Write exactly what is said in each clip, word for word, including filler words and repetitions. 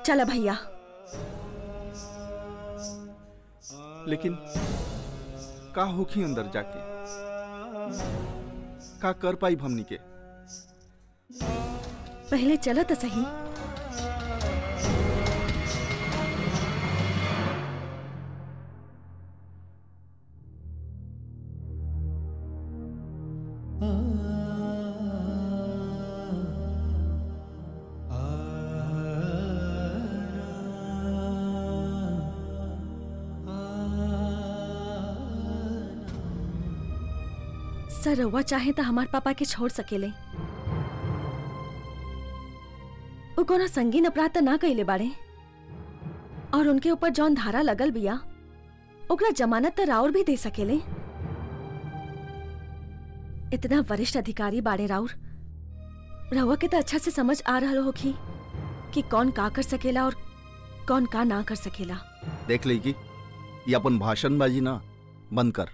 चला भैया। लेकिन का होखी अंदर जाके, का कर पाई हमनी के? पहले चलो तो सही। सर रउआ चाहे तो हमार पापा के छोड़ सकेले। वो कोनो संगीन अपराध तो ना कइले बाड़े, और उनके ऊपर जौन धारा लगल बिया ओकरा जमानत तो राउर भी दे सकेले। इतना वरिष्ठ अधिकारी बाड़े राउर, रउआ के तो अच्छा से समझ आ रहा होखी कि कौन का कर सकेला और कौन का ना कर सकेला। देख लेगी, ये अपन भाषणबाजी ना बंद कर।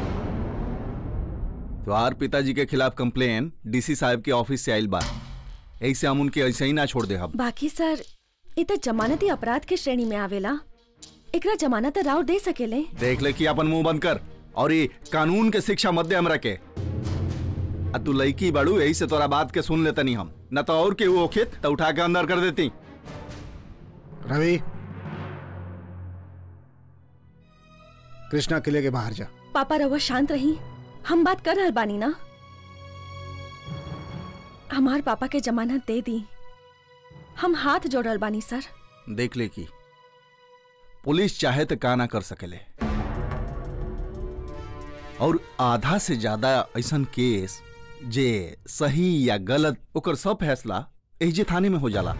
तुम्हार पिताजी के खिलाफ कंप्लेन डीसी साहब के ऑफिस से आइल बा, ऐसे हम उनके ऐसे ही ना छोड़ दे हम। बाकी सर ये तो जमानती अपराध के श्रेणी में आवेला, एकरा जमानत राउर दे सकेले। देख ले कि अपन मुंह बंद कर और ये कानून के शिक्षा मध्य हमरा के। आ तू लड़की बाड़ू, यही से तोरा बात के सुन लेता नहीं हम, न तो और के वो खेत तो उठा के अंदर कर देती। रवि, कृष्णा किले के बाहर जा। पापा रउआ शांत रही, हम बात कर रहल बानी ना। हमार पापा के जमानत दे दी, हम हाथ जोड़ल बानी सर। देख ले कि पुलिस चाहे तो का ना कर सकेले, और आधा से ज्यादा ऐसन केस जे सही या गलत ओकर सब फैसला एजे थाने में हो जाला।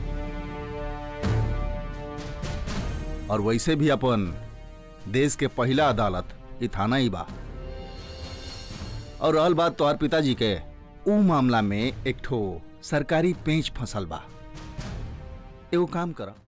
और वैसे भी अपन देश के पहला अदालत ये थाना ही बा। और रहल बात तोहर पिताजी के, ऊ मामला में एक ठो सरकारी पेंच फंसल बा। एगो काम करा,